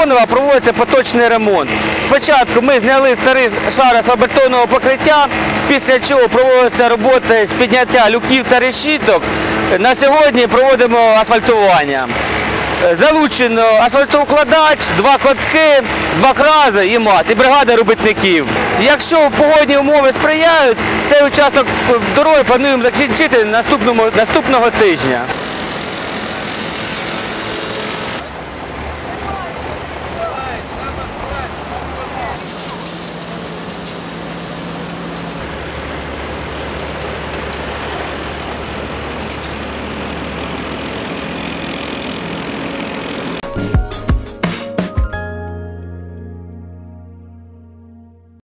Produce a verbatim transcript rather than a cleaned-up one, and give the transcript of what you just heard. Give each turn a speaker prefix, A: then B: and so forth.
A: Антонова проводиться поточний ремонт. Спочатку ми зняли старий шар асфальтбетонного покриття, після чого проводяться роботи з підняття люків та решіток. На сьогодні проводимо асфальтування. Залучено асфальтоукладач, два котки, два крази і МАЗ, і бригада робітників. Якщо погодні умови сприяють, цей участок дороги плануємо закінчити наступного, наступного тижня.